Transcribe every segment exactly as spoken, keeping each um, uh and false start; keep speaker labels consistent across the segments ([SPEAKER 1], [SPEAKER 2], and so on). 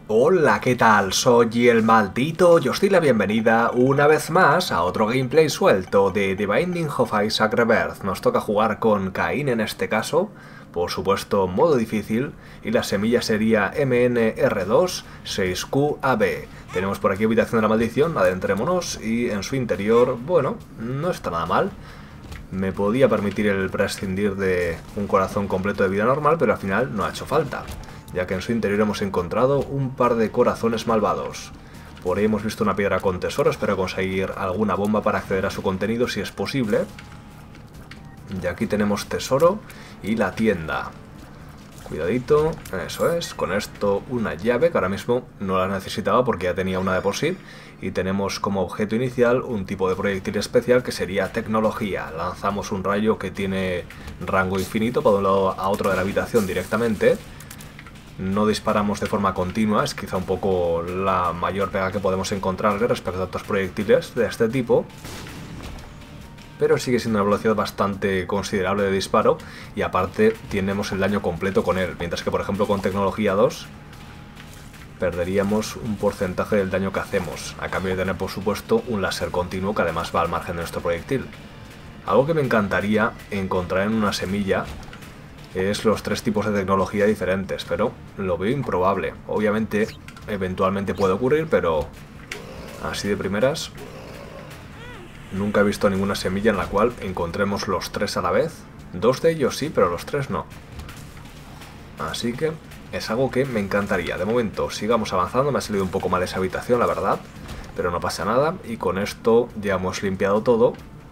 [SPEAKER 1] Hola, ¿qué tal? Soy el Maldito y os doy la bienvenida una vez más a otro gameplay suelto de The Binding of Isaac Rebirth. Nos toca jugar con Caín en este caso, por supuesto modo difícil, y la semilla sería M N R dos seis Q A B. Tenemos por aquí Habitación de la Maldición, adentrémonos, y en su interior, bueno, no está nada mal. Me podía permitir el prescindir de un corazón completo de vida normal, pero al final no ha hecho falta, ya que en su interior hemos encontrado un par de corazones malvados. Por ahí hemos visto una piedra con tesoro, espero conseguir alguna bomba para acceder a su contenido si es posible. Y aquí tenemos tesoro y la tienda. Cuidadito, eso es, con esto una llave que ahora mismo no la necesitaba porque ya tenía una de por sí. Y tenemos como objeto inicial un tipo de proyectil especial que sería tecnología. Lanzamos un rayo que tiene rango infinito para un lado a otro de la habitación directamente. No disparamos de forma continua, es quizá un poco la mayor pega que podemos encontrarle respecto a otros proyectiles de este tipo. Pero sigue siendo una velocidad bastante considerable de disparo y aparte tenemos el daño completo con él. Mientras que por ejemplo con tecnología dos perderíamos un porcentaje del daño que hacemos, a cambio de tener por supuesto un láser continuo que además va al margen de nuestro proyectil. Algo que me encantaría encontrar en una semilla es los tres tipos de tecnología diferentes, pero lo veo improbable. Obviamente, eventualmente puede ocurrir, pero así de primeras nunca he visto ninguna semilla en la cual encontremos los tres a la vez. Dos de ellos sí, pero los tres no. Así que es algo que me encantaría. De momento, sigamos avanzando. Me ha salido un poco mal esa habitación, la verdad, pero no pasa nada. Y con esto ya hemos limpiado todo.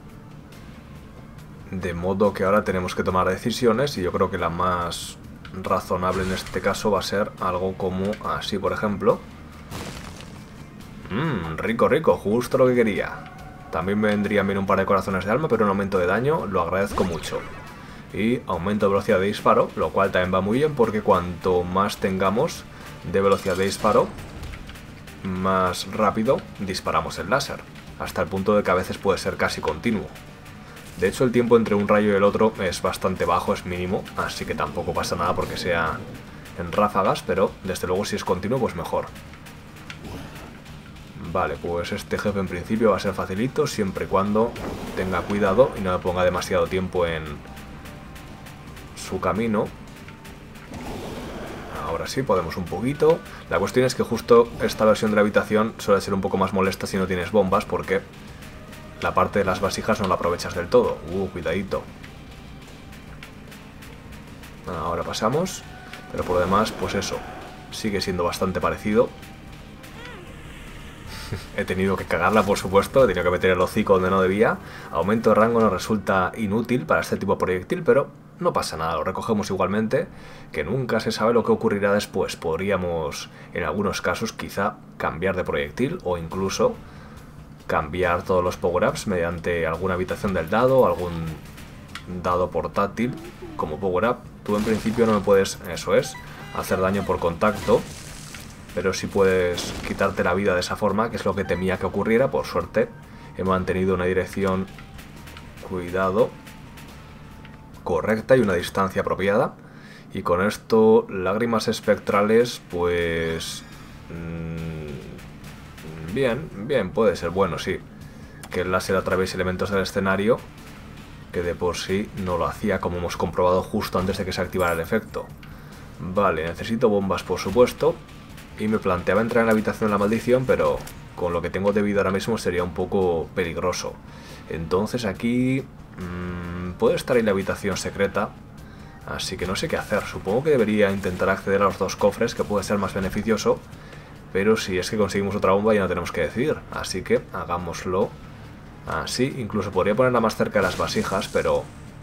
[SPEAKER 1] De modo que ahora tenemos que tomar decisiones y yo creo que la más razonable en este caso va a ser algo como así, por ejemplo. Mmm, rico, rico, justo lo que quería. También me vendrían bien un par de corazones de alma, pero un aumento de daño lo agradezco mucho. Y aumento de velocidad de disparo, lo cual también va muy bien porque cuanto más tengamos de velocidad de disparo, más rápido disparamos el láser. Hasta el punto de que a veces puede ser casi continuo. De hecho, el tiempo entre un rayo y el otro es bastante bajo, es mínimo, así que tampoco pasa nada porque sea en ráfagas, pero desde luego si es continuo, pues mejor. Vale, pues este jefe en principio va a ser facilito, siempre y cuando tenga cuidado y no me ponga demasiado tiempo en su camino. Ahora sí, podemos un poquito. La cuestión es que justo esta versión de la habitación suele ser un poco más molesta si no tienes bombas, porque la parte de las vasijas no la aprovechas del todo. Uh, cuidadito. Ahora pasamos. Pero por lo demás, pues eso. Sigue siendo bastante parecido. He tenido que cagarla, por supuesto. He tenido que meter el hocico donde no debía. Aumento de rango nos resulta inútil para este tipo de proyectil, pero no pasa nada. Lo recogemos igualmente. Que nunca se sabe lo que ocurrirá después. Podríamos, en algunos casos, quizá cambiar de proyectil o incluso cambiar todos los power-ups mediante alguna habitación del dado o algún dado portátil como power-up. Tú en principio no me puedes, eso es, hacer daño por contacto, pero sí puedes quitarte la vida de esa forma, que es lo que temía que ocurriera. Por suerte he mantenido una dirección, cuidado, correcta y una distancia apropiada. Y con esto, lágrimas espectrales, pues Mmm, Bien, bien, puede ser bueno, sí. Que el láser atraviese elementos del escenario, que de por sí no lo hacía, como hemos comprobado justo antes de que se activara el efecto. Vale, necesito bombas, por supuesto. Y me planteaba entrar en la habitación de la maldición, pero con lo que tengo de vida ahora mismo sería un poco peligroso. Entonces aquí mmm, puede estar en la habitación secreta, así que no sé qué hacer. Supongo que debería intentar acceder a los dos cofres, que puede ser más beneficioso. Pero si es que conseguimos otra bomba ya no tenemos que decidir, así que hagámoslo así. Incluso podría ponerla más cerca de las vasijas, pero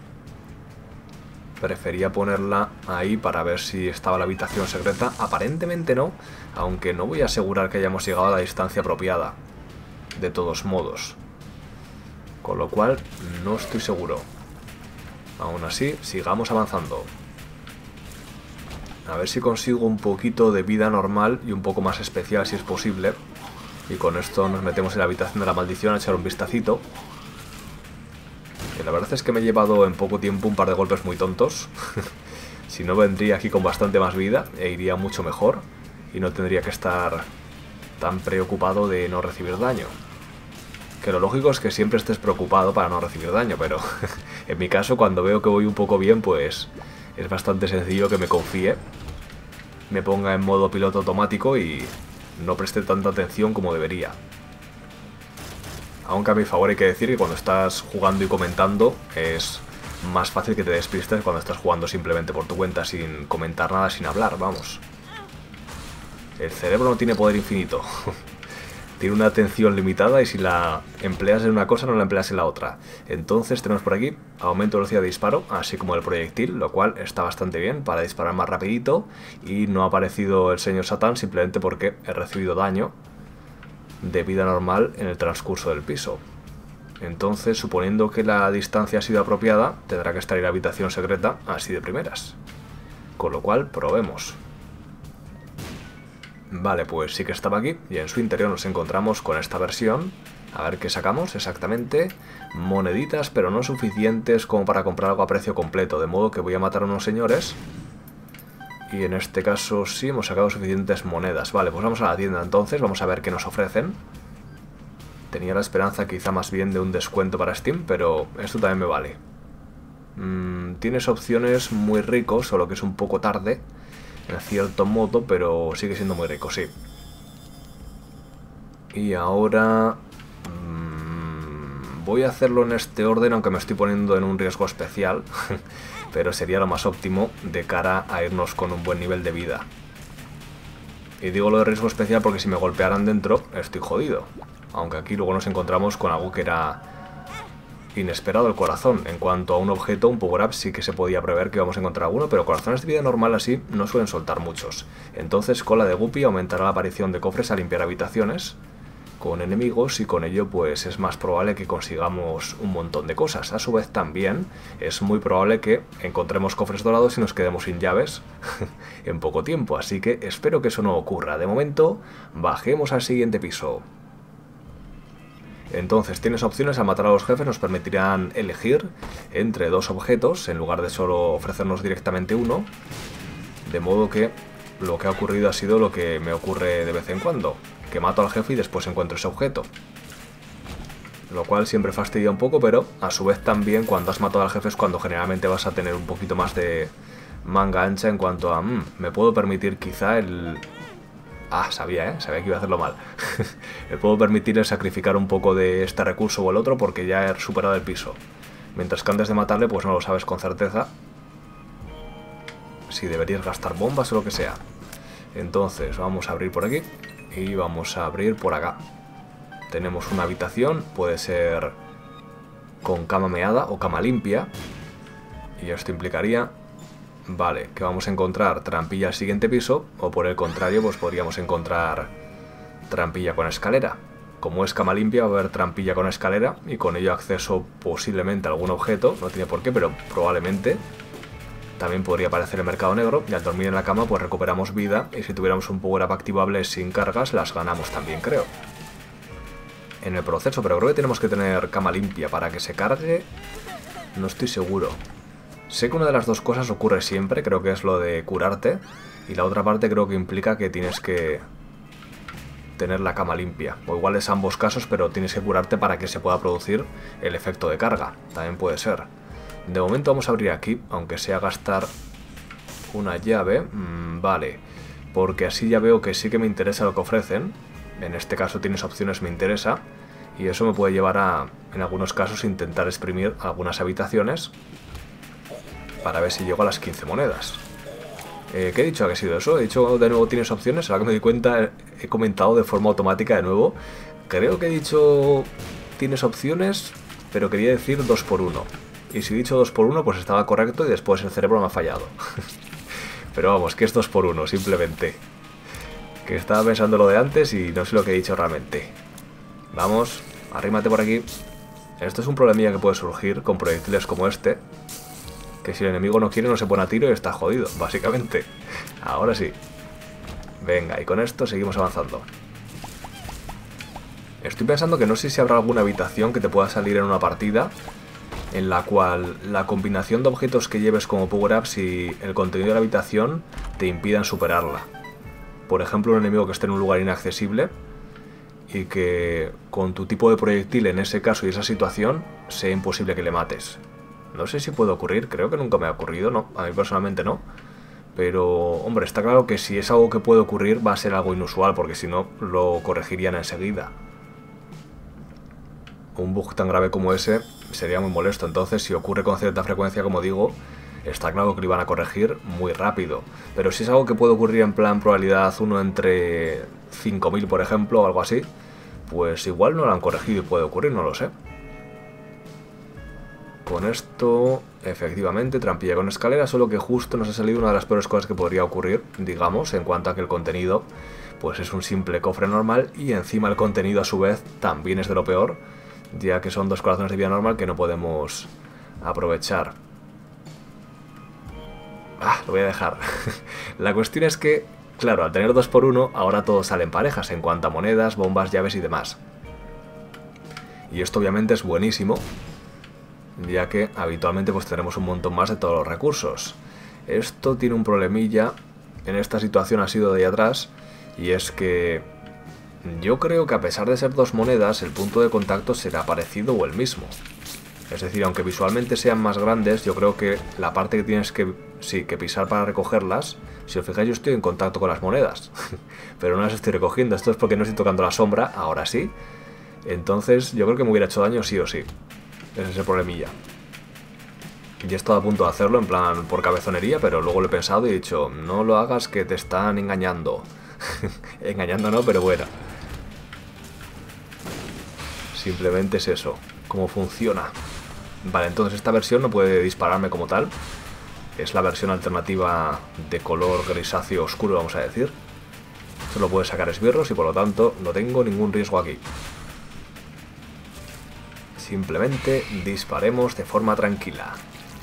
[SPEAKER 1] prefería ponerla ahí para ver si estaba la habitación secreta. Aparentemente no, aunque no voy a asegurar que hayamos llegado a la distancia apropiada, de todos modos. Con lo cual no estoy seguro. Aún así, sigamos avanzando. A ver si consigo un poquito de vida normal y un poco más especial si es posible. Y con esto nos metemos en la habitación de la maldición a echar un vistacito. Que la verdad es que me he llevado en poco tiempo un par de golpes muy tontos. Si no, vendría aquí con bastante más vida e iría mucho mejor. y no tendría que estar tan preocupado de no recibir daño. Que lo lógico es que siempre estés preocupado para no recibir daño, pero en mi caso, cuando veo que voy un poco bien, pues es bastante sencillo que me confíe, me ponga en modo piloto automático y no preste tanta atención como debería. Aunque a mi favor hay que decir que cuando estás jugando y comentando es más fácil que te despistes cuando estás jugando simplemente por tu cuenta sin comentar nada, sin hablar, vamos. El cerebro no tiene poder infinito. Tiene una atención limitada y si la empleas en una cosa no la empleas en la otra. Entonces tenemos por aquí aumento de velocidad de disparo, así como el proyectil, lo cual está bastante bien para disparar más rapidito. Y no ha aparecido el señor Satán simplemente porque he recibido daño de vida normal en el transcurso del piso. Entonces, suponiendo que la distancia ha sido apropiada, tendrá que estar en la habitación secreta así de primeras. Con lo cual, probemos. Vale, pues sí que estaba aquí y en su interior nos encontramos con esta versión. A ver qué sacamos exactamente. Moneditas, pero no suficientes como para comprar algo a precio completo, de modo que voy a matar a unos señores. Y en este caso sí hemos sacado suficientes monedas. Vale, pues vamos a la tienda entonces, vamos a ver qué nos ofrecen. Tenía la esperanza quizá más bien de un descuento para Steam, pero esto también me vale. Mm, tienes opciones muy ricos, solo que es un poco tarde en cierto modo, pero sigue siendo muy rico, sí. Y ahora mmm, voy a hacerlo en este orden, aunque me estoy poniendo en un riesgo especial, pero sería lo más óptimo de cara a irnos con un buen nivel de vida. Y digo lo de riesgo especial porque si me golpearan dentro, estoy jodido. Aunque aquí luego nos encontramos con algo que era inesperado, el corazón. En cuanto a un objeto, un power-up, sí que se podía prever que íbamos a encontrar uno, pero corazones de vida normal así no suelen soltar muchos. Entonces, cola de Guppy aumentará la aparición de cofres a limpiar habitaciones con enemigos y con ello pues es más probable que consigamos un montón de cosas. A su vez también es muy probable que encontremos cofres dorados y nos quedemos sin llaves en poco tiempo, así que espero que eso no ocurra. De momento, bajemos al siguiente piso. Entonces tienes opciones. Al matar a los jefes nos permitirán elegir entre dos objetos en lugar de solo ofrecernos directamente uno, de modo que lo que ha ocurrido ha sido lo que me ocurre de vez en cuando, que mato al jefe y después encuentro ese objeto, lo cual siempre fastidia un poco, pero a su vez también cuando has matado al jefe es cuando generalmente vas a tener un poquito más de manga ancha en cuanto a mmm, me puedo permitir quizá el... Ah, sabía, ¿eh? Sabía que iba a hacerlo mal. Me puedo permitir el sacrificar un poco de este recurso o el otro porque ya he superado el piso. Mientras que antes de matarle, pues no lo sabes con certeza si deberías gastar bombas o lo que sea. Entonces, vamos a abrir por aquí y vamos a abrir por acá. Tenemos una habitación, puede ser con cama meada o cama limpia. Y esto implicaría... Vale, que vamos a encontrar trampilla al siguiente piso, o por el contrario, pues podríamos encontrar trampilla con escalera. Como es cama limpia, va a haber trampilla con escalera y con ello acceso posiblemente a algún objeto, no tiene por qué, pero probablemente. También podría aparecer el mercado negro y al dormir en la cama pues recuperamos vida y si tuviéramos un power up activable sin cargas las ganamos también, creo. En el proceso, pero creo que tenemos que tener cama limpia para que se cargue, no estoy seguro. Sé que una de las dos cosas ocurre siempre, creo que es lo de curarte, y la otra parte creo que implica que tienes que tener la cama limpia. O igual es ambos casos, pero tienes que curarte para que se pueda producir el efecto de carga. También puede ser. De momento vamos a abrir aquí, aunque sea gastar una llave. Mmm, vale, porque así ya veo que sí que me interesa lo que ofrecen. En este caso tienes opciones me interesa, y eso me puede llevar a, en algunos casos, intentar exprimir algunas habitaciones para ver si llego a las quince monedas. Eh, ¿Qué he dicho? ¿Qué ha sido eso? He dicho de nuevo tienes opciones. Ahora que me di cuenta he comentado de forma automática de nuevo. Creo que he dicho tienes opciones, pero quería decir dos por uno. Y si he dicho dos por uno pues estaba correcto y después el cerebro me ha fallado. Pero vamos, que es dos por uno simplemente. Que estaba pensando lo de antes y no sé lo que he dicho realmente. Vamos, arrímate por aquí. Esto es un problemilla que puede surgir con proyectiles como este, que si el enemigo no quiere no se pone a tiro y está jodido, básicamente. Ahora sí. Venga, y con esto seguimos avanzando. Estoy pensando que no sé si habrá alguna habitación que te pueda salir en una partida en la cual la combinación de objetos que lleves como power-ups y el contenido de la habitación te impidan superarla. por ejemplo, un enemigo que esté en un lugar inaccesible y que con tu tipo de proyectil en ese caso y esa situación sea imposible que le mates. No sé si puede ocurrir, creo que nunca me ha ocurrido, no, a mí personalmente no. Pero, hombre, está claro que si es algo que puede ocurrir va a ser algo inusual, porque si no, lo corregirían enseguida. Un bug tan grave como ese sería muy molesto, entonces si ocurre con cierta frecuencia, como digo, está claro que lo iban a corregir muy rápido. Pero si es algo que puede ocurrir en plan probabilidad uno entre cinco mil, por ejemplo, o algo así, pues igual no lo han corregido y puede ocurrir, no lo sé. Con esto, efectivamente, trampilla con escalera, solo que justo nos ha salido una de las peores cosas que podría ocurrir, digamos, en cuanto a que el contenido pues es un simple cofre normal y encima el contenido a su vez también es de lo peor, ya que son dos corazones de vida normal que no podemos aprovechar. Ah, lo voy a dejar. La cuestión es que, claro, al tener dos por uno, ahora todos salen parejas en cuanto a monedas, bombas, llaves y demás. Y esto obviamente es buenísimo, ya que habitualmente pues tendremos un montón más de todos los recursos. Esto tiene un problemilla, en esta situación ha sido de ahí atrás, y es que yo creo que a pesar de ser dos monedas, el punto de contacto será parecido o el mismo. Es decir, aunque visualmente sean más grandes, yo creo que la parte que tienes que, sí, que pisar para recogerlas, si os fijáis yo estoy en contacto con las monedas, pero no las estoy recogiendo, esto es porque no estoy tocando la sombra, ahora sí. Entonces yo creo que me hubiera hecho daño sí o sí. Ese es el problemilla. Y he estado a punto de hacerlo en plan por cabezonería, pero luego lo he pensado y he dicho, no lo hagas que te están engañando. Engañando no, pero bueno. Simplemente es eso, cómo funciona. Vale, entonces esta versión no puede dispararme como tal. Es la versión alternativa de color grisáceo oscuro, vamos a decir. Solo puede sacar esbirros y por lo tanto no tengo ningún riesgo aquí. Simplemente disparemos de forma tranquila.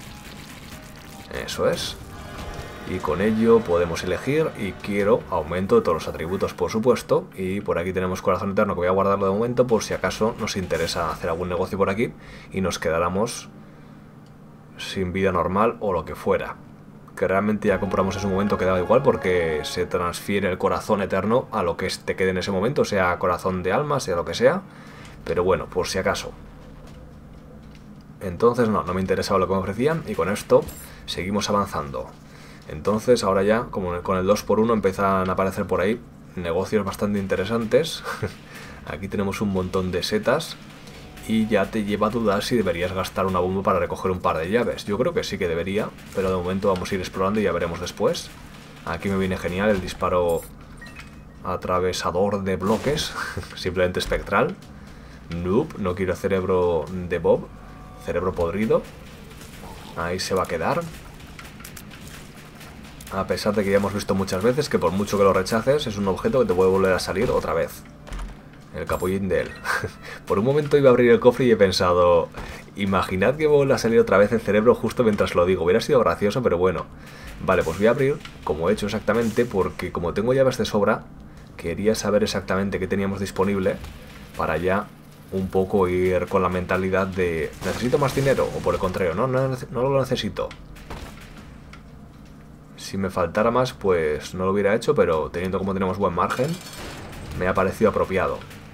[SPEAKER 1] Eso es. Y con ello podemos elegir, y quiero aumento de todos los atributos, por supuesto. Y por aquí tenemos corazón eterno, que voy a guardarlo de momento por si acaso nos interesa hacer algún negocio por aquí y nos quedáramos sin vida normal o lo que fuera. Que realmente ya compramos en su momento, quedaba igual porque se transfiere el corazón eterno a lo que te quede en ese momento, sea corazón de alma, sea lo que sea. Pero bueno, por si acaso. Entonces no, no me interesaba lo que me ofrecían y con esto seguimos avanzando. Entonces ahora ya, como con el dos por uno empiezan a aparecer por ahí negocios bastante interesantes. Aquí tenemos un montón de setas y ya te lleva a dudar si deberías gastar una bomba para recoger un par de llaves. Yo creo que sí que debería, pero de momento vamos a ir explorando y ya veremos después. Aquí me viene genial el disparo atravesador de bloques, simplemente espectral. Noob, no quiero cerebro de Bob. Cerebro podrido. Ahí se va a quedar. A pesar de que ya hemos visto muchas veces que por mucho que lo rechaces es un objeto que te puede volver a salir otra vez. El capullín de él. Por un momento iba a abrir el cofre y he pensado, imaginad que vuelva a salir otra vez el cerebro justo mientras lo digo. Hubiera sido gracioso, pero bueno. Vale, pues voy a abrir, como he hecho exactamente, porque como tengo llaves de sobra, quería saber exactamente qué teníamos disponible para ya un poco ir con la mentalidad de ¿necesito más dinero? O por el contrario, no, no, no lo necesito. Si me faltara más, pues no lo hubiera hecho, pero teniendo como tenemos buen margen, me ha parecido apropiado.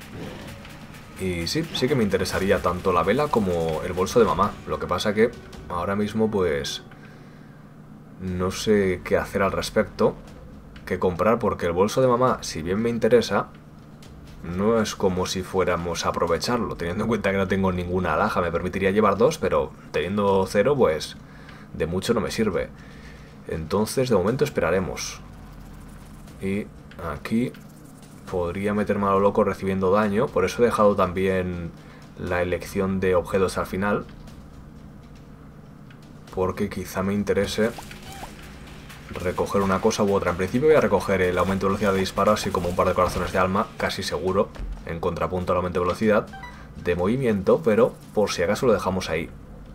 [SPEAKER 1] Y sí, sí que me interesaría tanto la vela como el bolso de mamá. Lo que pasa que ahora mismo pues no sé qué hacer al respecto, qué comprar, porque el bolso de mamá, si bien me interesa, no es como si fuéramos a aprovecharlo, teniendo en cuenta que no tengo ninguna alhaja. Me permitiría llevar dos, pero teniendo cero, pues de mucho no me sirve. Entonces, de momento esperaremos. Y aquí podría meterme a lo loco recibiendo daño, por eso he dejado también la elección de objetos al final, porque quizá me interese recoger una cosa u otra. En principio voy a recoger el aumento de velocidad de disparo, así como un par de corazones de alma, casi seguro, en contrapunto al aumento de velocidad de movimiento, pero por si acaso lo dejamos ahí.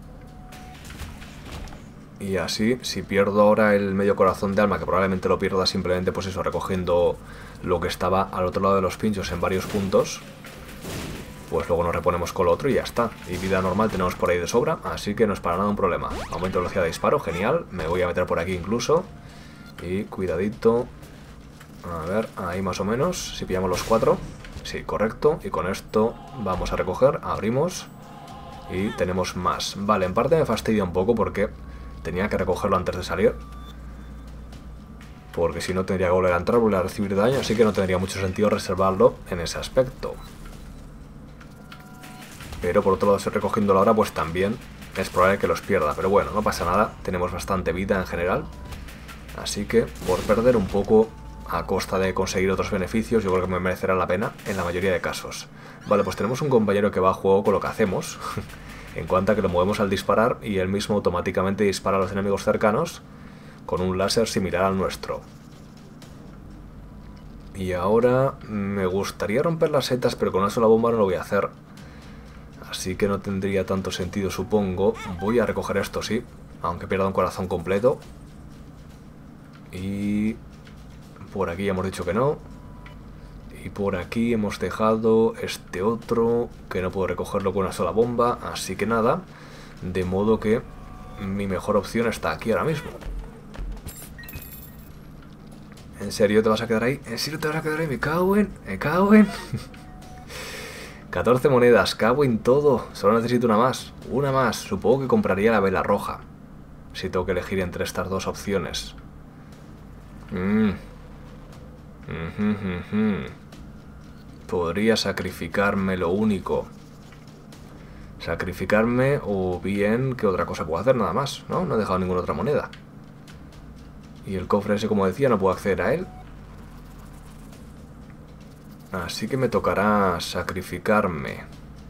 [SPEAKER 1] Y así, si pierdo ahora el medio corazón de alma, que probablemente lo pierda simplemente pues eso, recogiendo lo que estaba al otro lado de los pinchos en varios puntos, pues luego nos reponemos con lo otro y ya está. Y vida normal tenemos por ahí de sobra, así que no es para nada un problema. Aumento de velocidad de disparo, genial. Me voy a meter por aquí incluso. Y cuidadito. A ver, ahí más o menos. Si pillamos los cuatro. Sí, correcto. Y con esto vamos a recoger. Abrimos. Y tenemos más. Vale, en parte me fastidia un poco porque tenía que recogerlo antes de salir. Porque si no tendría que volver a entrar, volver a recibir daño. Así que no tendría mucho sentido reservarlo en ese aspecto. Pero por otro lado, si recogiéndolo ahora, pues también es probable que los pierda. Pero bueno, no pasa nada. Tenemos bastante vida en general. Así que por perder un poco a costa de conseguir otros beneficios, yo creo que me merecerá la pena en la mayoría de casos. Vale, pues tenemos un compañero que va a juego con lo que hacemos. En cuanto a que lo movemos al disparar y él mismo automáticamente dispara a los enemigos cercanos con un láser similar al nuestro. Y ahora me gustaría romper las setas, pero con una sola bomba no lo voy a hacer. Así que no tendría tanto sentido, supongo. Voy a recoger esto, sí, aunque pierda un corazón completo. Y por aquí ya hemos dicho que no. Y por aquí hemos dejado este otro, que no puedo recogerlo con una sola bomba. Así que nada, de modo que mi mejor opción está aquí ahora mismo. ¿En serio te vas a quedar ahí? ¿En serio te vas a quedar ahí? Me cago en... Me cago en... catorce monedas, cago en todo. Solo necesito una más. Una más. Supongo que compraría la vela roja. Si tengo que elegir entre estas dos opciones. Mmm. Uh-huh, uh-huh. Podría sacrificarme lo único. Sacrificarme o bien... ¿Qué otra cosa puedo hacer? Nada más, ¿no? No he dejado ninguna otra moneda. Y el cofre ese, como decía, no puedo acceder a él. Así que me tocará sacrificarme.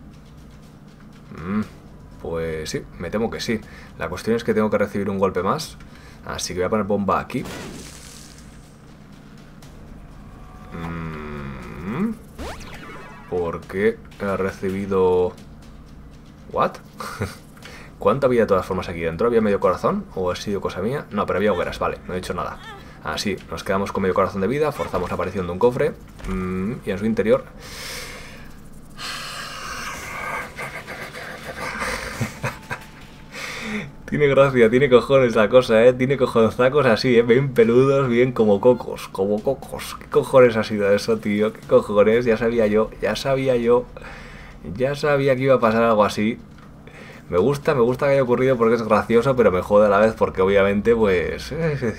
[SPEAKER 1] Mm, pues sí, me temo que sí. La cuestión es que tengo que recibir un golpe más. Así que voy a poner bomba aquí. Mm, porque he recibido... ¿What? ¿Cuánto había de todas formas aquí dentro? ¿Había medio corazón? ¿O ha sido cosa mía? No, pero había hogueras, vale, no he dicho nada. Así, nos quedamos con medio corazón de vida, forzamos la aparición de un cofre. Mmm, y en su interior... Tiene gracia, tiene cojones la cosa, ¿eh? Tiene cojonzacos así, ¿eh? Bien peludos, bien como cocos, como cocos. ¿Qué cojones ha sido eso, tío? ¿Qué cojones? Ya sabía yo, ya sabía yo. Ya sabía que iba a pasar algo así. Me gusta, me gusta que haya ocurrido porque es gracioso, pero me jode a la vez porque obviamente, pues...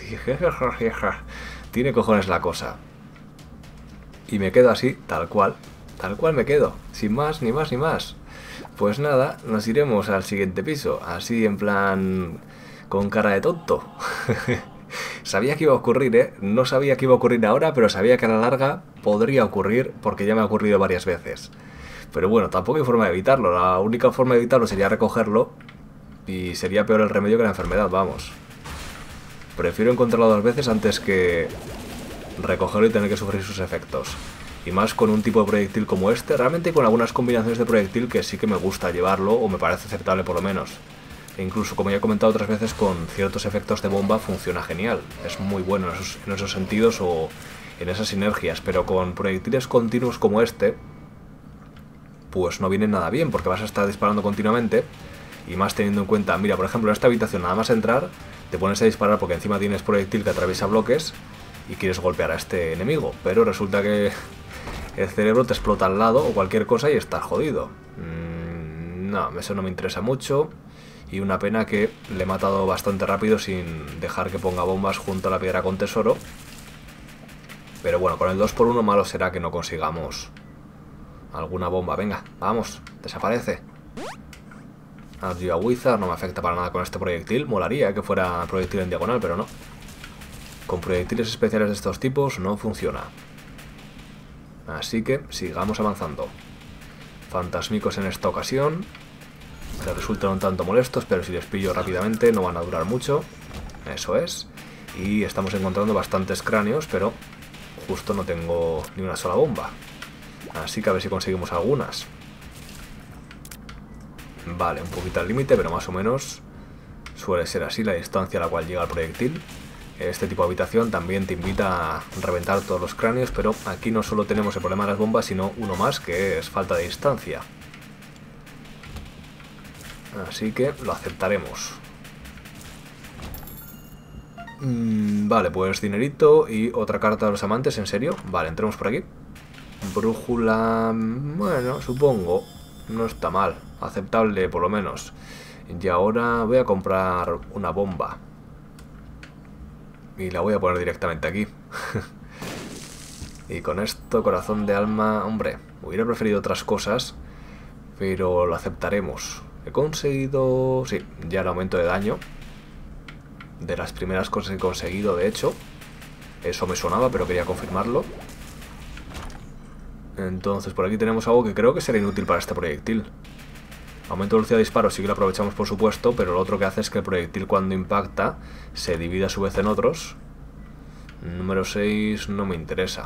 [SPEAKER 1] Tiene cojones la cosa. Y me quedo así, tal cual. Tal cual me quedo, sin más, ni más, ni más. Pues nada, nos iremos al siguiente piso, así en plan... con cara de tonto. Sabía que iba a ocurrir, ¿eh? No sabía que iba a ocurrir ahora, pero sabía que a la larga podría ocurrir porque ya me ha ocurrido varias veces. Pero bueno, tampoco hay forma de evitarlo. La única forma de evitarlo sería recogerlo. Y sería peor el remedio que la enfermedad, vamos. Prefiero encontrarlo dos veces antes que recogerlo y tener que sufrir sus efectos. Y más con un tipo de proyectil como este. Realmente con algunas combinaciones de proyectil que sí que me gusta llevarlo, o me parece aceptable por lo menos. E incluso, como ya he comentado otras veces, con ciertos efectos de bomba funciona genial. Es muy bueno en esos, en esos sentidos o en esas sinergias. Pero con proyectiles continuos como este... pues no viene nada bien, porque vas a estar disparando continuamente. Y más teniendo en cuenta, mira, por ejemplo, en esta habitación nada más entrar, te pones a disparar porque encima tienes proyectil que atraviesa bloques y quieres golpear a este enemigo, pero resulta que el cerebro te explota al lado o cualquier cosa y estás jodido. Mm, no, eso no me interesa mucho. Y una pena que le he matado bastante rápido sin dejar que ponga bombas junto a la piedra con tesoro. Pero bueno, con el dos por uno malo será que no consigamos alguna bomba. Venga, vamos, desaparece. Adiós a Wizard, no me afecta para nada con este proyectil. Molaría que fuera proyectil en diagonal, pero no. Con proyectiles especiales de estos tipos no funciona. Así que sigamos avanzando. Fantasmicos en esta ocasión. Que resultan un tanto molestos, pero si les pillo rápidamente no van a durar mucho. Eso es. Y estamos encontrando bastantes cráneos, pero justo no tengo ni una sola bomba. Así que a ver si conseguimos algunas. Vale, un poquito al límite, pero más o menos suele ser así la distancia a la cual llega el proyectil. Este tipo de habitación también te invita a reventar todos los cráneos, pero aquí no solo tenemos el problema de las bombas, sino uno más, que es falta de distancia. Así que lo aceptaremos. Mm, vale, pues dinerito y otra carta de los amantes, ¿en serio? Vale, entremos por aquí. Brújula... bueno, supongo. No está mal. Aceptable, por lo menos. Y ahora voy a comprar una bomba. Y la voy a poner directamente aquí. Y con esto, corazón de alma... hombre, hubiera preferido otras cosas, pero lo aceptaremos. He conseguido... sí, ya el aumento de daño. De las primeras cosas que he conseguido, de hecho. Eso me sonaba, pero quería confirmarlo. Entonces por aquí tenemos algo que creo que será inútil para este proyectil. Aumento de velocidad de disparo sí que lo aprovechamos, por supuesto, pero lo otro que hace es que el proyectil, cuando impacta, se divide a su vez en otros. Número seis no me interesa.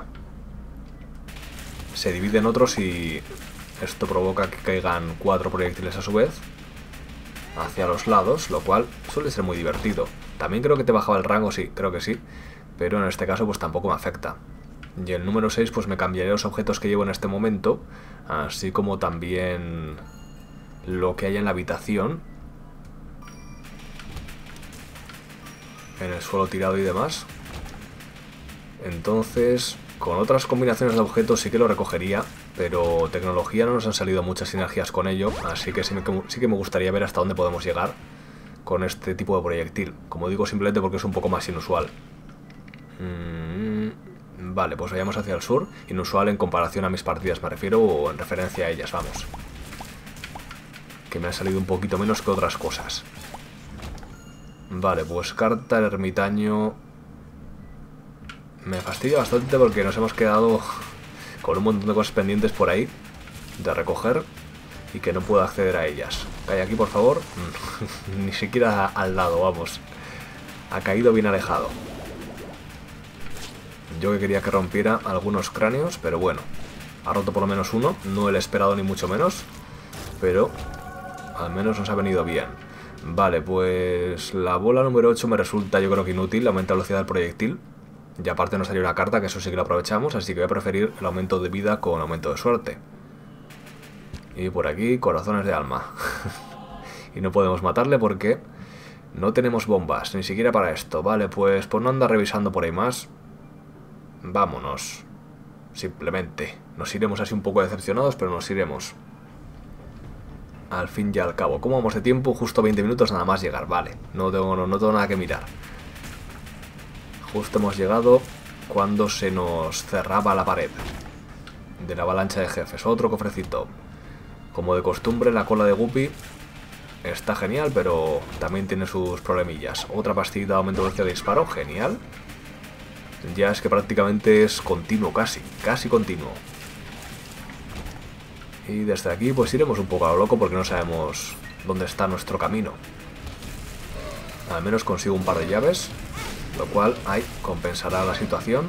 [SPEAKER 1] Se divide en otros y esto provoca que caigan cuatro proyectiles a su vez hacia los lados, lo cual suele ser muy divertido. También creo que te bajaba el rango, sí, creo que sí, pero en este caso pues tampoco me afecta. Y el número seis pues me cambiaré los objetos que llevo en este momento, así como también lo que hay en la habitación, en el suelo tirado y demás. Entonces, con otras combinaciones de objetos sí que lo recogería, pero tecnología no nos han salido muchas sinergias con ello, así que sí, me, sí que me gustaría ver hasta dónde podemos llegar con este tipo de proyectil. Como digo, simplemente porque es un poco más inusual. Mm, vale, pues vayamos hacia el sur. Inusual en comparación a mis partidas, me refiero, o en referencia a ellas, vamos. Que me ha salido un poquito menos que otras cosas. Vale, pues carta, el ermitaño... me fastidia bastante porque nos hemos quedado con un montón de cosas pendientes por ahí de recoger y que no puedo acceder a ellas. Cae aquí, por favor. Ni siquiera al lado, vamos. Ha caído bien alejado. Yo que quería que rompiera algunos cráneos, pero bueno. Ha roto por lo menos uno. No el esperado ni mucho menos, pero al menos nos ha venido bien. Vale, pues la bola número ocho me resulta, yo creo que inútil. Aumenta la velocidad del proyectil. Y aparte nos salió una carta, que eso sí que lo aprovechamos, así que voy a preferir el aumento de vida con aumento de suerte. Y por aquí, corazones de alma. Y no podemos matarle porque no tenemos bombas, ni siquiera para esto. Vale, pues por no andar revisando por ahí más, vámonos. Simplemente. Nos iremos así un poco decepcionados, pero nos iremos. Al fin y al cabo. ¿Cómo vamos de tiempo? Justo veinte minutos nada más llegar. Vale, no tengo, no, no tengo nada que mirar. Justo hemos llegado cuando se nos cerraba la pared de la avalancha de jefes. Otro cofrecito. Como de costumbre, la cola de Guppy está genial, pero también tiene sus problemillas. Otra pastillita de aumento de velocidad de disparo, genial. Ya es que prácticamente es continuo, casi, casi continuo. Y desde aquí pues iremos un poco a lo loco porque no sabemos dónde está nuestro camino. Al menos consigo un par de llaves, lo cual, ay, compensará la situación.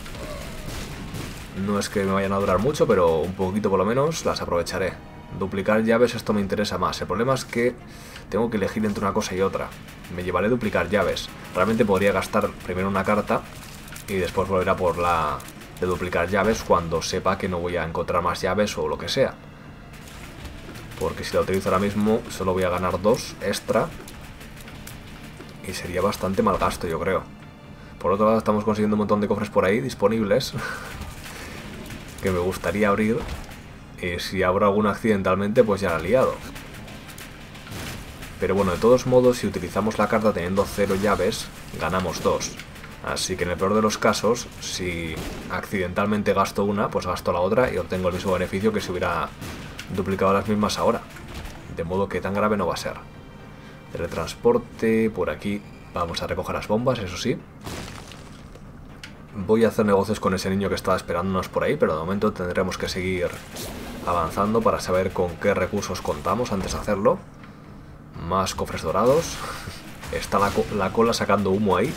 [SPEAKER 1] No es que me vayan a durar mucho, pero un poquito por lo menos las aprovecharé. Duplicar llaves, esto me interesa más. El problema es que tengo que elegir entre una cosa y otra. Me llevaré a duplicar llaves. Realmente podría gastar primero una carta y después volver a por la de duplicar llaves cuando sepa que no voy a encontrar más llaves o lo que sea. Porque si la utilizo ahora mismo solo voy a ganar dos extra y sería bastante mal gasto, yo creo. Por otro lado, estamos consiguiendo un montón de cofres por ahí disponibles que me gustaría abrir. Y si abro alguno accidentalmente, pues ya la he liado. Pero bueno, de todos modos, si utilizamos la carta teniendo cero llaves, ganamos dos. Así que en el peor de los casos, si accidentalmente gasto una, pues gasto la otra y obtengo el mismo beneficio que si hubiera duplicado las mismas ahora. De modo que tan grave no va a ser. Teletransporte, por aquí vamos a recoger las bombas, eso sí. Voy a hacer negocios con ese niño que estaba esperándonos por ahí, pero de momento tendremos que seguir avanzando para saber con qué recursos contamos antes de hacerlo. Más cofres dorados. Está la, co la cola sacando humo ahí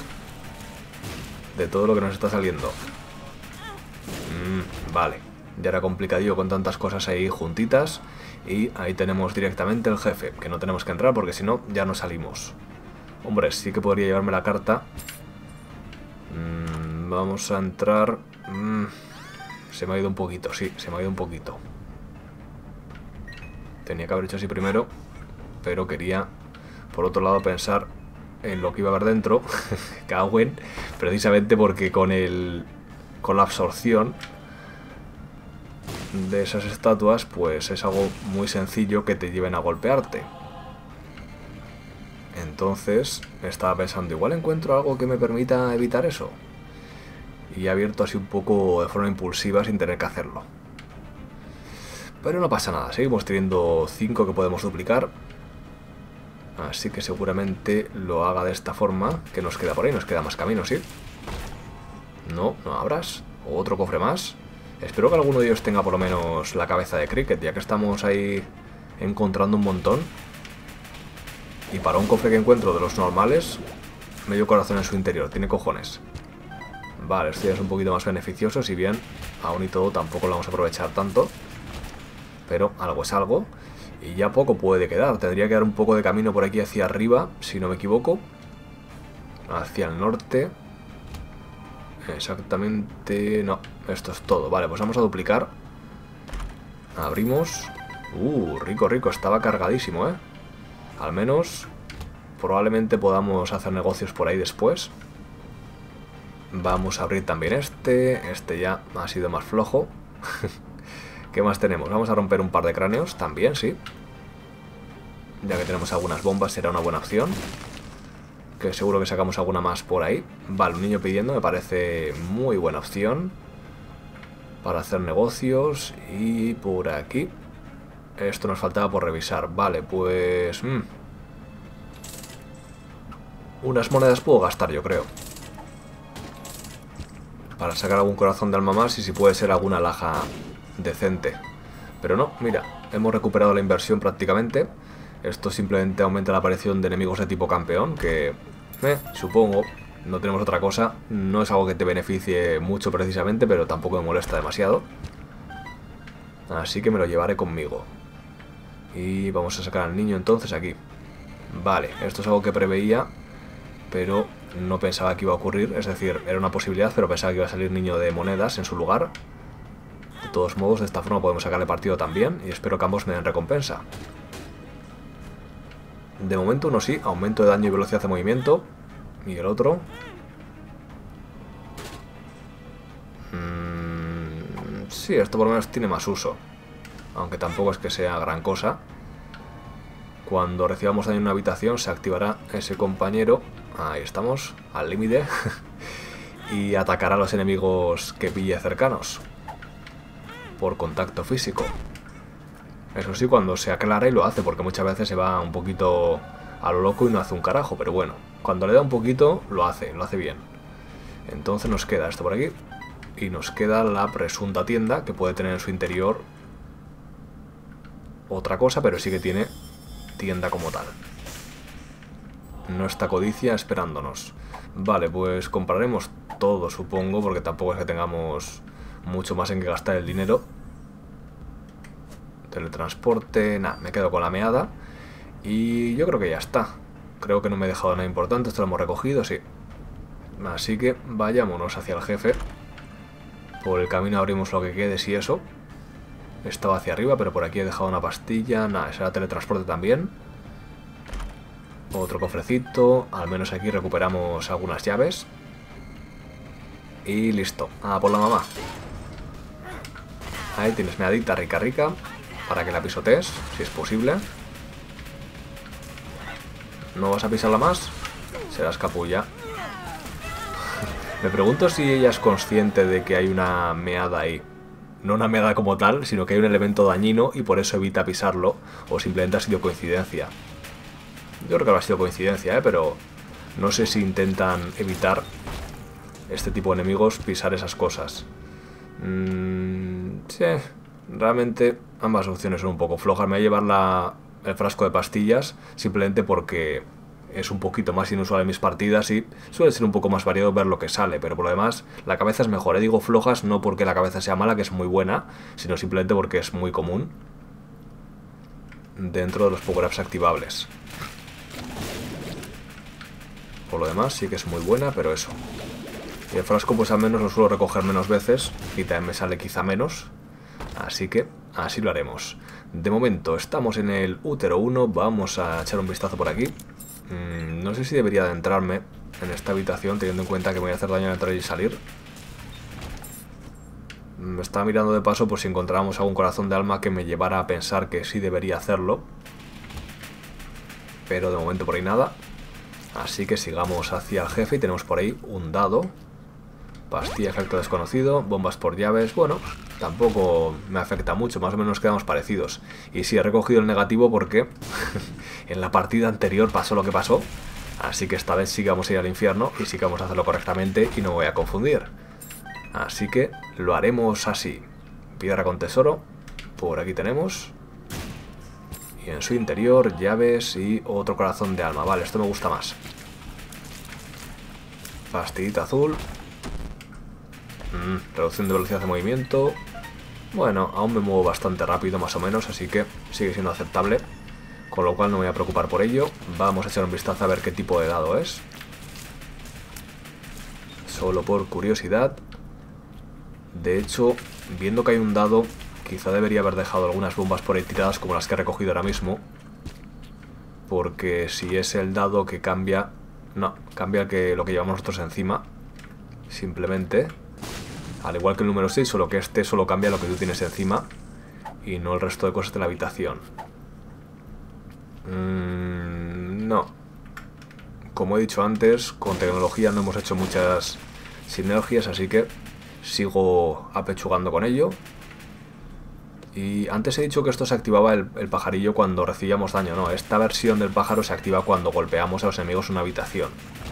[SPEAKER 1] de todo lo que nos está saliendo. Mm, vale, ya era complicadillo con tantas cosas ahí juntitas. Y ahí tenemos directamente el jefe, que no tenemos que entrar porque si no ya no salimos. Hombre, sí que podría llevarme la carta. Mm, vamos a entrar. Mm, se me ha ido un poquito, sí, se me ha ido un poquito. Tenía que haber hecho así primero, pero quería, por otro lado, pensar en lo que iba a haber dentro. Cago en, precisamente porque con el con la absorción de esas estatuas, pues es algo muy sencillo que te lleven a golpearte. Entonces estaba pensando, igual encuentro algo que me permita evitar eso. Y he abierto así un poco de forma impulsiva sin tener que hacerlo. Pero no pasa nada, seguimos teniendo cinco que podemos duplicar. Así que seguramente lo haga de esta forma. Que nos queda por ahí, nos queda más camino, ¿sí? No, no abras. Otro cofre más. Espero que alguno de ellos tenga por lo menos la cabeza de Cricket, ya que estamos ahí encontrando un montón. Y para un cofre que encuentro de los normales, medio corazón en su interior, tiene cojones. Vale, esto ya es un poquito más beneficioso, si bien aún y todo tampoco lo vamos a aprovechar tanto. Pero algo es algo. Y ya poco puede quedar, tendría que dar un poco de camino por aquí hacia arriba, si no me equivoco. Hacia el norte. Exactamente, no, esto es todo. Vale, pues vamos a duplicar. Abrimos. Uh, rico, rico, estaba cargadísimo, ¿eh? Al menos probablemente podamos hacer negocios por ahí después. Vamos a abrir también este. Este ya ha sido más flojo. ¿Qué más tenemos? Vamos a romper un par de cráneos también, sí. Ya que tenemos algunas bombas, será una buena opción. Que seguro que sacamos alguna más por ahí. Vale, un niño pidiendo me parece muy buena opción para hacer negocios. Y por aquí esto nos faltaba por revisar. Vale, pues... Mmm. Unas monedas puedo gastar, yo creo, para sacar algún corazón de alma más y si puede ser alguna alhaja decente. Pero no, mira, hemos recuperado la inversión prácticamente. Esto simplemente aumenta la aparición de enemigos de tipo campeón, que, eh, supongo, no tenemos otra cosa. No es algo que te beneficie mucho precisamente, pero tampoco me molesta demasiado. Así que me lo llevaré conmigo. Y vamos a sacar al niño entonces aquí. Vale, esto es algo que preveía, pero no pensaba que iba a ocurrir. Es decir, era una posibilidad, pero pensaba que iba a salir niño de monedas en su lugar. De todos modos, de esta forma podemos sacarle partido también, y espero que ambos me den recompensa. De momento uno sí, aumento de daño y velocidad de movimiento. Y el otro... Mm, sí, esto por lo menos tiene más uso. Aunque tampoco es que sea gran cosa. Cuando recibamos daño en una habitación se activará ese compañero. Ahí estamos, al límite. Y atacará a los enemigos que pille cercanos. Por contacto físico. Eso sí, cuando se aclara y lo hace, porque muchas veces se va un poquito a lo loco y no hace un carajo, pero bueno, cuando le da un poquito, lo hace, lo hace bien. Entonces nos queda esto por aquí, y nos queda la presunta tienda, que puede tener en su interior otra cosa, pero sí que tiene tienda como tal. No está codicia esperándonos. Vale, pues compraremos todo, supongo, porque tampoco es que tengamos mucho más en que gastar el dinero. Teletransporte, nada, me quedo con la meada. Y yo creo que ya está. Creo que no me he dejado nada importante, esto lo hemos recogido, sí. Así que vayámonos hacia el jefe. Por el camino abrimos lo que quede, si eso. Estaba hacia arriba, pero por aquí he dejado una pastilla. Nada, será teletransporte también. Otro cofrecito. Al menos aquí recuperamos algunas llaves. Y listo, a por la mamá. Ahí tienes meadita rica rica, para que la pisotees, si es posible. ¿No vas a pisarla más? Serás capulla. Me pregunto si ella es consciente de que hay una meada ahí. No una meada como tal, sino que hay un elemento dañino y por eso evita pisarlo. O simplemente ha sido coincidencia. Yo creo que no ha sido coincidencia, ¿eh? Pero no sé si intentan evitar este tipo de enemigos pisar esas cosas. Mm, sí, realmente ambas opciones son un poco flojas. Me voy a llevar la, el frasco de pastillas simplemente porque es un poquito más inusual en mis partidas y suele ser un poco más variado ver lo que sale, pero por lo demás la cabeza es mejor. ¿eh? Digo flojas no porque la cabeza sea mala, que es muy buena, sino simplemente porque es muy común dentro de los power-ups activables. Por lo demás sí que es muy buena, pero eso. Y el frasco pues al menos lo suelo recoger menos veces y también me sale quizá menos. Así que así lo haremos. De momento estamos en el útero uno, vamos a echar un vistazo por aquí. Mm, no sé si debería adentrarme en esta habitación, teniendo en cuenta que me voy a hacer daño al entrar y salir. Me estaba mirando de paso por si encontrábamos algún corazón de alma que me llevara a pensar que sí debería hacerlo. Pero de momento por ahí nada. Así que sigamos hacia el jefe y tenemos por ahí un dado. Pastilla, efecto desconocido, bombas por llaves. Bueno, tampoco me afecta mucho, más o menos quedamos parecidos. Y sí, he recogido el negativo porque en la partida anterior pasó lo que pasó. Así que esta vez sí que vamos a ir al infierno y sí que vamos a hacerlo correctamente y no me voy a confundir. Así que lo haremos así. Piedra con tesoro, por aquí tenemos. Y en su interior, llaves y otro corazón de alma. Vale, esto me gusta más. Pastillita azul. Mm, reducción de velocidad de movimiento. Bueno, aún me muevo bastante rápido más o menos, así que sigue siendo aceptable. Con lo cual no me voy a preocupar por ello. Vamos a echar un vistazo a ver qué tipo de dado es. Solo por curiosidad. De hecho, viendo que hay un dado, quizá debería haber dejado algunas bombas por ahí tiradas como las que he recogido ahora mismo. Porque si es el dado que cambia... No, cambia que lo que llevamos nosotros encima. Simplemente. Al igual que el número seis, solo que este solo cambia lo que tú tienes encima. Y no el resto de cosas de la habitación. Mm, no. Como he dicho antes, con tecnología no hemos hecho muchas sinergias, así que sigo apechugando con ello. Y antes he dicho que esto se activaba el, el pajarillo cuando recibíamos daño. No, esta versión del pájaro se activa cuando golpeamos a los enemigos en una habitación.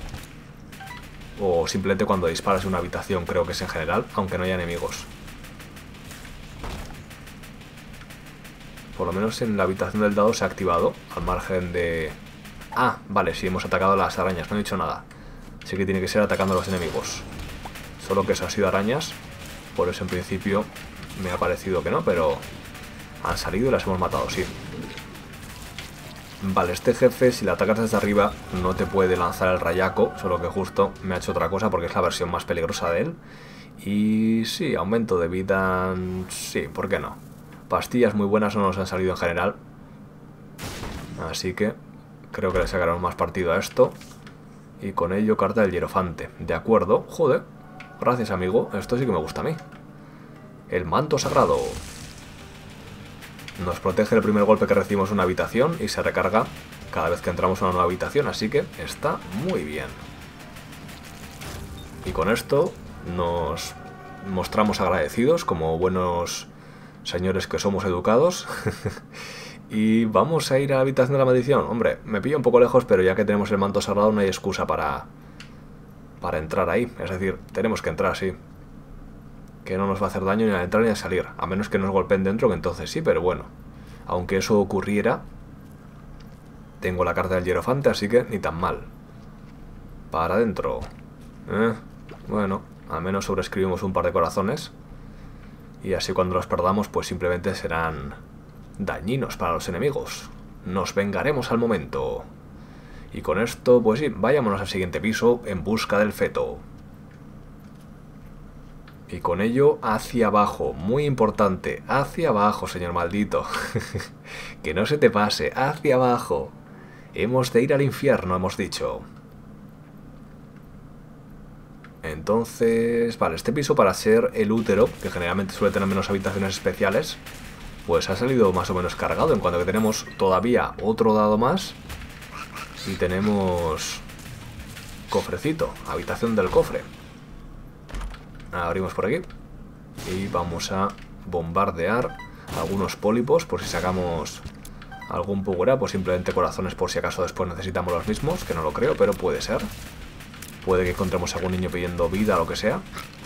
[SPEAKER 1] O simplemente cuando disparas en una habitación, creo que es en general, aunque no haya enemigos. Por lo menos en la habitación del dado se ha activado, al margen de... Ah, vale, sí, hemos atacado a las arañas, no he dicho nada. Así que tiene que ser atacando a los enemigos. Solo que eso ha sido arañas, por eso en principio me ha parecido que no, pero han salido y las hemos matado, sí. Vale, este jefe, si le atacas desde arriba, no te puede lanzar el rayaco, solo que justo me ha hecho otra cosa porque es la versión más peligrosa de él. Y sí, aumento de vida... Sí, ¿por qué no? Pastillas muy buenas no nos han salido en general. Así que creo que le sacaremos más partido a esto. Y con ello carta del hierofante. De acuerdo, joder. Gracias, amigo. Esto sí que me gusta a mí. El manto sagrado. Nos protege el primer golpe que recibimos en una habitación y se recarga cada vez que entramos a una nueva habitación. Así que está muy bien. Y con esto nos mostramos agradecidos como buenos señores que somos educados. Y vamos a ir a la habitación de la maldición. Hombre, me pilla un poco lejos, pero ya que tenemos el manto sagrado no hay excusa para, para entrar ahí. Es decir, tenemos que entrar, sí. Que no nos va a hacer daño ni al entrar ni al salir. A menos que nos golpeen dentro, que entonces sí, pero bueno. Aunque eso ocurriera, tengo la carta del hierofante, así que ni tan mal. Para adentro. Eh, bueno, al menos sobreescribimos un par de corazones. Y así cuando los perdamos, pues simplemente serán dañinos para los enemigos. Nos vengaremos al momento. Y con esto, pues sí, vayámonos al siguiente piso en busca del feto. Y con ello hacia abajo, muy importante, hacia abajo, señor maldito. Que no se te pase, hacia abajo. Hemos de ir al infierno, hemos dicho. Entonces, vale, este piso para ser el útero, que generalmente suele tener menos habitaciones especiales, pues ha salido más o menos cargado, en cuanto que tenemos todavía otro dado más. Y tenemos cofrecito, habitación del cofre. Abrimos por aquí y vamos a bombardear algunos pólipos por si sacamos algún power up o simplemente corazones por si acaso después necesitamos los mismos, que no lo creo, pero puede ser. Puede que encontremos algún niño pidiendo vida o lo que sea.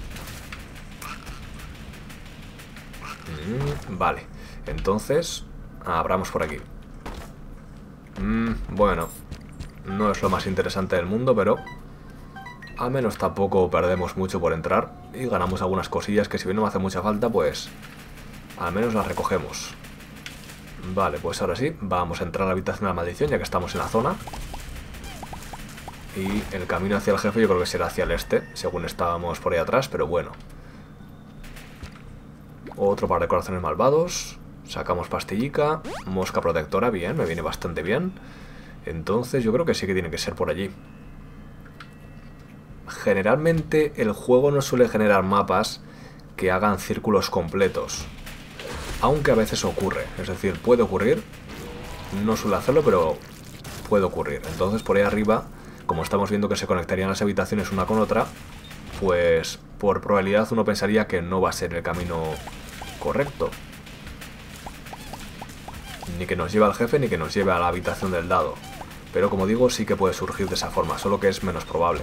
[SPEAKER 1] Mm, vale, entonces abramos por aquí. Mm, bueno, no es lo más interesante del mundo, pero al menos tampoco perdemos mucho por entrar y ganamos algunas cosillas que si bien no me hace mucha falta, pues al menos las recogemos. Vale, pues ahora sí, vamos a entrar a la habitación de la maldición ya que estamos en la zona. Y el camino hacia el jefe yo creo que será hacia el este, según estábamos por ahí atrás, pero bueno. Otro par de corazones malvados. Sacamos pastillica. Mosca protectora, bien, me viene bastante bien. Entonces yo creo que sí que tiene que ser por allí. Generalmente el juego no suele generar mapas que hagan círculos completos, aunque a veces ocurre, es decir, puede ocurrir, no suele hacerlo, pero puede ocurrir. Entonces por ahí arriba, como estamos viendo que se conectarían las habitaciones una con otra, pues por probabilidad uno pensaría que no va a ser el camino correcto. Ni que nos lleve al jefe, ni que nos lleve a la habitación del dado. Pero como digo, sí que puede surgir de esa forma, solo que es menos probable.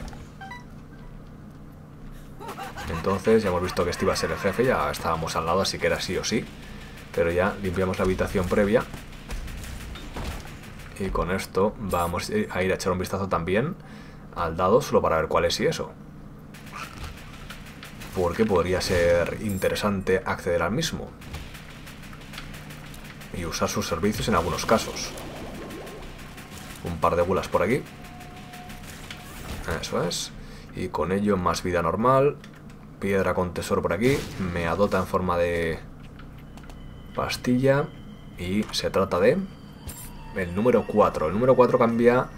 [SPEAKER 1] Entonces ya hemos visto que este iba a ser el jefe, ya estábamos al lado, así que era sí o sí. Pero ya limpiamos la habitación previa. Y con esto vamos a ir a echar un vistazo también al dado, solo para ver cuál es y eso. Porque podría ser interesante acceder al mismo. Y usar sus servicios en algunos casos. Un par de gulas por aquí. Eso es. Y con ello más vida normal. Piedra con tesoro por aquí. Me adota en forma de pastilla. Y se trata de el número cuatro. El número cuatro cambia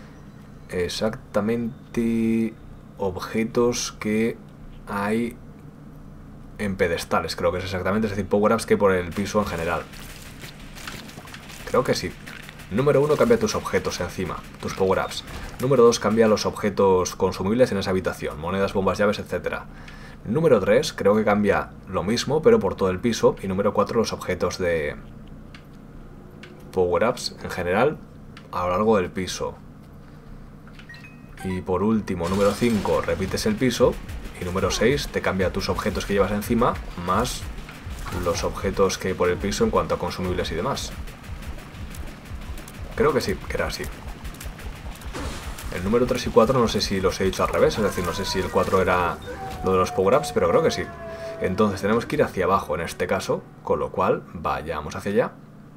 [SPEAKER 1] exactamente objetos que hay en pedestales. Creo que es exactamente, es decir, power-ups que por el piso en general. Creo que sí. Número uno, cambia tus objetos encima, tus power-ups. Número dos, cambia los objetos consumibles en esa habitación, monedas, bombas, llaves, etcétera. Número tres, creo que cambia lo mismo, pero por todo el piso. Y número cuatro, los objetos de power-ups en general a lo largo del piso. Y por último, número cinco, repites el piso. Y número seis, te cambia tus objetos que llevas encima, más los objetos que hay por el piso en cuanto a consumibles y demás. Creo que sí, que era así. El número tres y cuatro no sé si los he dicho al revés, es decir, no sé si el cuatro era lo de los power-ups, pero creo que sí. Entonces tenemos que ir hacia abajo en este caso, con lo cual vayamos hacia allá.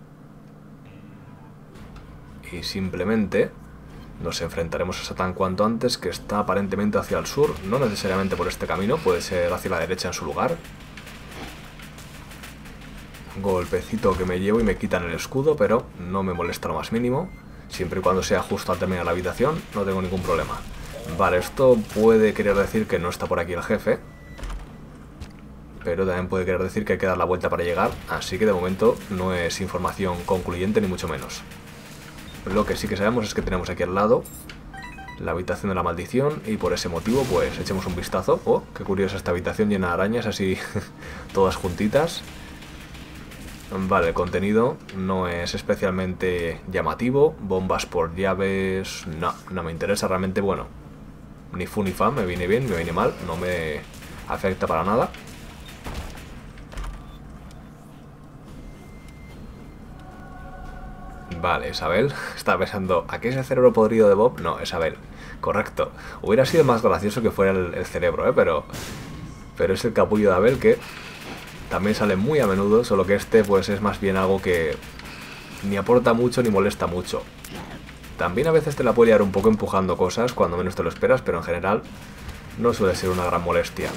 [SPEAKER 1] Y simplemente nos enfrentaremos a Satán cuanto antes, que está aparentemente hacia el sur, no necesariamente por este camino, puede ser hacia la derecha en su lugar. Golpecito que me llevo y me quitan el escudo, pero no me molesta lo más mínimo. Siempre y cuando sea justo al terminar la habitación, no tengo ningún problema. Vale, esto puede querer decir que no está por aquí el jefe, pero también puede querer decir que hay que dar la vuelta para llegar, así que de momento no es información concluyente ni mucho menos. Lo que sí que sabemos es que tenemos aquí al lado la habitación de la maldición y por ese motivo pues echemos un vistazo. Oh, qué curiosa esta habitación llena de arañas así todas juntitas. Vale, el contenido no es especialmente llamativo. Bombas por llaves... No, no me interesa realmente. Bueno, ni fu ni fa, me viene bien, me viene mal. No me afecta para nada. Vale, Isabel. Estaba pensando, ¿a qué es el cerebro podrido de Bob? No, Isabel. Correcto. Hubiera sido más gracioso que fuera el, el cerebro, ¿eh? Pero, pero es el capullo de Abel que también sale muy a menudo, solo que este pues es más bien algo que ni aporta mucho ni molesta mucho. También a veces te la puede liar un poco empujando cosas cuando menos te lo esperas, pero en general no suele ser una gran molestia.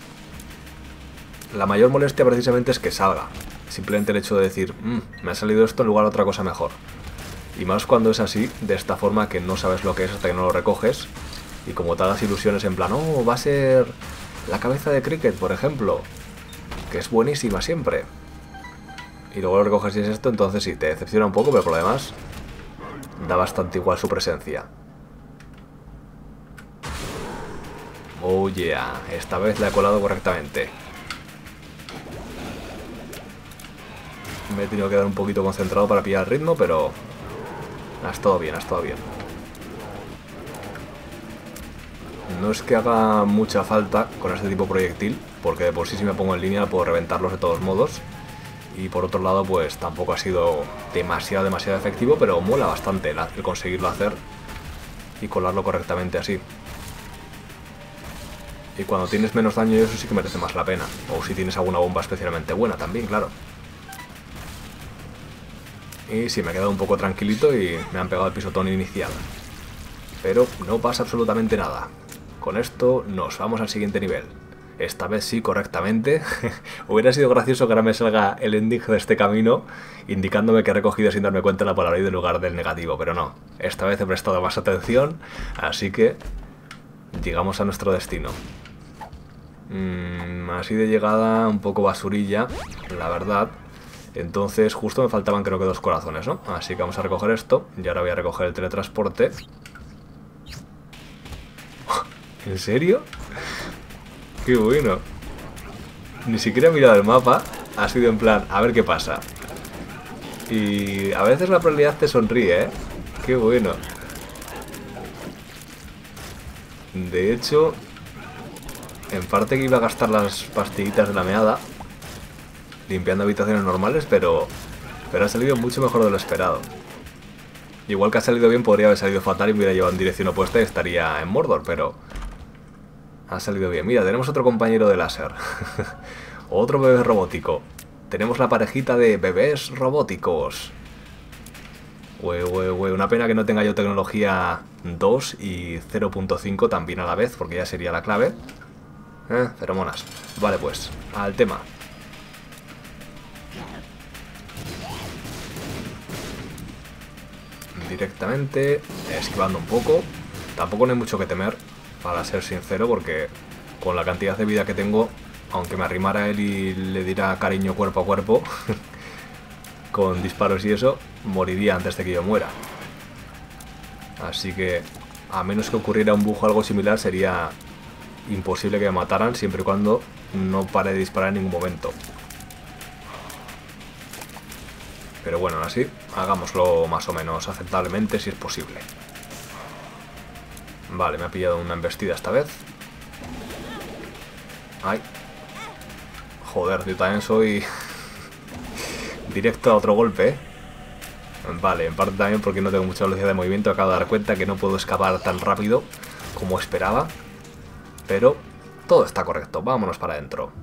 [SPEAKER 1] La mayor molestia precisamente es que salga. Simplemente el hecho de decir, mmm, me ha salido esto en lugar de otra cosa mejor. Y más cuando es así, de esta forma que no sabes lo que es hasta que no lo recoges. Y como te hagas ilusiones en plan, oh, va a ser la cabeza de Cricket, por ejemplo, que es buenísima siempre. Y luego lo recoges y es esto, entonces sí, te decepciona un poco, pero por lo demás da bastante igual su presencia. Oh yeah, esta vez la he colado correctamente. Me he tenido que dar un poquito concentrado para pillar el ritmo, pero ha estado bien, ha estado bien. No es que haga mucha falta con este tipo de proyectil, porque de por sí si me pongo en línea puedo reventarlos de todos modos. Y por otro lado pues tampoco ha sido demasiado, demasiado efectivo, pero mola bastante el, el conseguirlo hacer y colarlo correctamente así. Y cuando tienes menos daño eso sí que merece más la pena. O si tienes alguna bomba especialmente buena también, claro. Y sí, me he quedado un poco tranquilito y me han pegado el pisotón inicial. Pero no pasa absolutamente nada. Con esto nos vamos al siguiente nivel. Esta vez sí, correctamente. Hubiera sido gracioso que ahora me salga el ending de este camino indicándome que he recogido sin darme cuenta la Polaroid en lugar del negativo, pero no. Esta vez he prestado más atención, así que llegamos a nuestro destino. Mm, así de llegada un poco basurilla, la verdad. Entonces justo me faltaban creo que dos corazones, ¿no? Así que vamos a recoger esto y ahora voy a recoger el teletransporte. ¿En serio? ¡Qué bueno! Ni siquiera he mirado el mapa, ha sido en plan, a ver qué pasa. Y a veces la probabilidad te sonríe, ¿eh? ¡Qué bueno! De hecho, en parte que iba a gastar las pastillitas de la meada limpiando habitaciones normales, pero, pero ha salido mucho mejor de lo esperado. Igual que ha salido bien, podría haber salido fatal y me hubiera llevado en dirección opuesta y estaría en Mordor, pero ha salido bien. Mira, tenemos otro compañero de láser. Otro bebé robótico. Tenemos la parejita de bebés robóticos. Ue, ue, ue. Una pena que no tenga yo tecnología dos y cero punto cinco también a la vez, porque ya sería la clave. Eh, feromonas. Vale, pues, al tema. Directamente, esquivando un poco. Tampoco no hay mucho que temer, para ser sincero, porque con la cantidad de vida que tengo, aunque me arrimara a él y le diera cariño cuerpo a cuerpo, con disparos y eso, moriría antes de que yo muera. Así que, a menos que ocurriera un bug o algo similar, sería imposible que me mataran, siempre y cuando no pare de disparar en ningún momento. Pero bueno, así, hagámoslo más o menos aceptablemente si es posible. Vale, me ha pillado una embestida esta vez. Ay. Joder, yo también soy directo a otro golpe, ¿eh? Vale, en parte también porque no tengo mucha velocidad de movimiento. Acabo de dar cuenta que no puedo escapar tan rápido como esperaba. Pero todo está correcto, vámonos para adentro.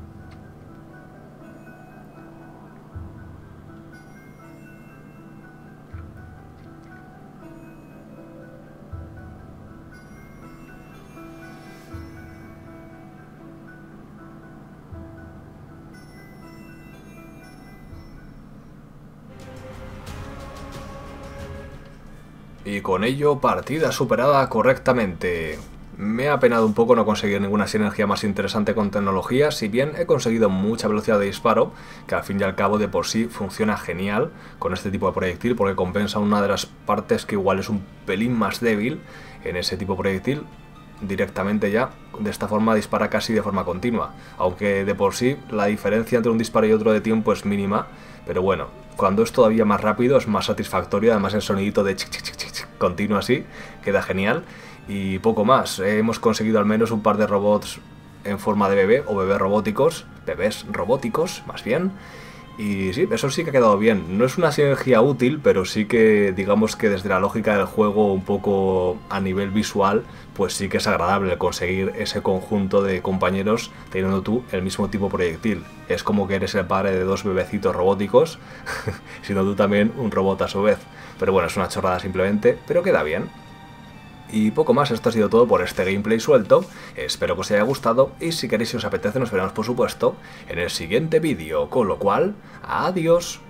[SPEAKER 1] Y con ello, partida superada correctamente. Me ha penado un poco no conseguir ninguna sinergia más interesante con tecnología, si bien he conseguido mucha velocidad de disparo, que al fin y al cabo de por sí funciona genial con este tipo de proyectil, porque compensa una de las partes que igual es un pelín más débil en ese tipo de proyectil. Directamente ya, de esta forma dispara casi de forma continua, aunque de por sí la diferencia entre un disparo y otro de tiempo es mínima, pero bueno, cuando es todavía más rápido es más satisfactorio, además el sonidito de chic, chic, chic, chic, continuo así, queda genial. Y poco más, hemos conseguido al menos un par de robots en forma de bebé, o bebés robóticos, bebés robóticos más bien. Y sí, eso sí que ha quedado bien. No es una sinergia útil, pero sí que digamos que desde la lógica del juego, un poco a nivel visual, pues sí que es agradable conseguir ese conjunto de compañeros teniendo tú el mismo tipo de proyectil. Es como que eres el padre de dos bebecitos robóticos, siendo tú también un robot a su vez. Pero bueno, es una chorrada simplemente, pero queda bien. Y poco más, esto ha sido todo por este gameplay suelto, espero que os haya gustado y si queréis y os apetece nos veremos por supuesto en el siguiente vídeo, con lo cual, adiós.